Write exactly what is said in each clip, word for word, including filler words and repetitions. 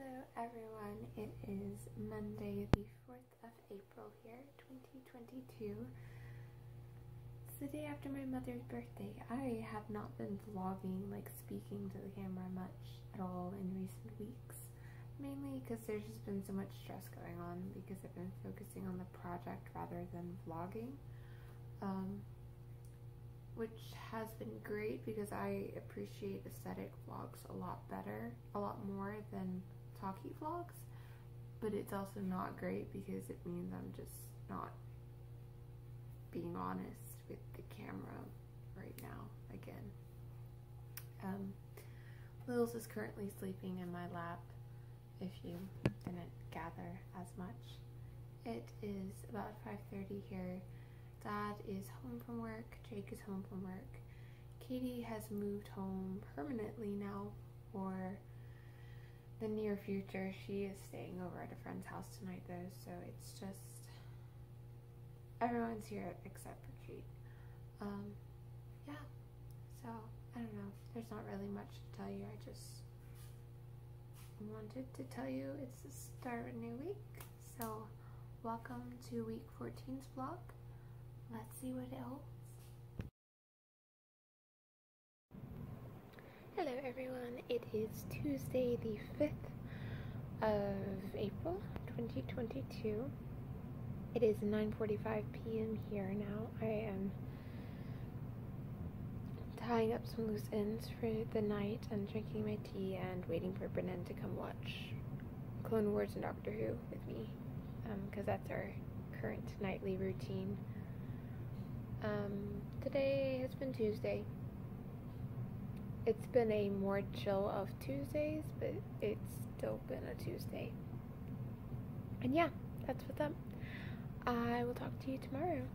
Hello everyone, it is Monday the fourth of April here, twenty twenty-two. It's the day after my mother's birthday. I have not been vlogging, like speaking to the camera much at all in recent weeks. Mainly because there's just been so much stress going on because I've been focusing on the project rather than vlogging. Um, which has been great because I appreciate aesthetic vlogs a lot better, a lot more than talky vlogs, but it's also not great because it means I'm just not being honest with the camera right now again. Um, Lils is currently sleeping in my lap, if you didn't gather as much. It is about five thirty here. Dad is home from work, Jake is home from work. Katie has moved home permanently now for the near future. She is staying over at a friend's house tonight though, so it's just, everyone's here except for Kate. Um, yeah, so I don't know, there's not really much to tell you. I just wanted to tell you it's the start of a new week, so welcome to week fourteen's vlog. Let's see what it holds. Hello everyone, it is Tuesday the fifth of April twenty twenty-two. It is nine forty-five p m here now. I am tying up some loose ends for the night and drinking my tea and waiting for Brennan to come watch Clone Wars and Doctor Who with me, because um, that's our current nightly routine. Um, today has been Tuesday. It's been a more chill of Tuesdays, but it's still been a Tuesday. And yeah, that's what's up. I will talk to you tomorrow.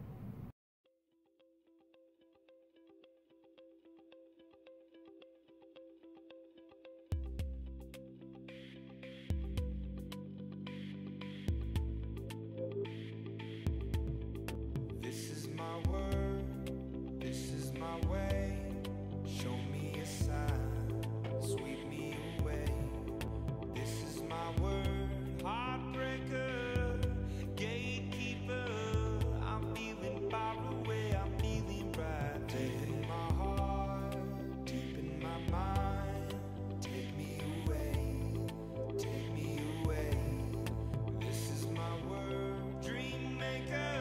This is my word, this is my way. Show me a sign, sweep me away. This is my word, heartbreaker, gatekeeper. I'm feeling far away, I'm feeling right. Deep in my heart, deep in my mind. Take me away, take me away. This is my word, dream maker.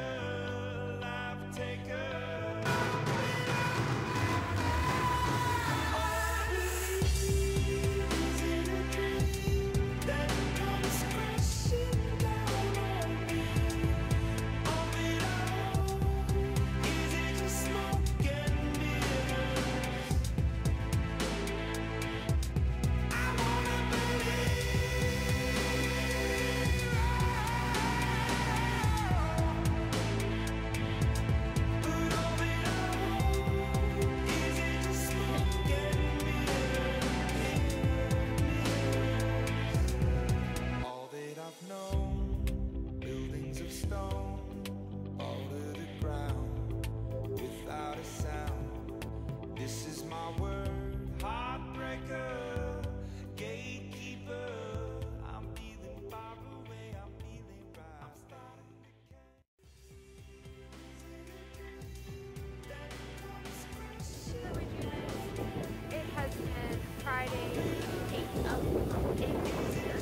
Friday, eighth of April here.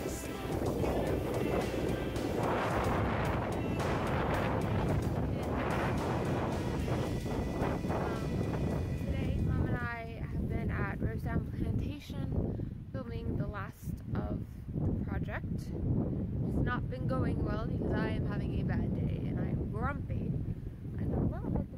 Um, today, Mom and I have been at RoseDown plantation filming the last of the project. It's not been going well because I am having a bad day and I am grumpy. I'm a little bit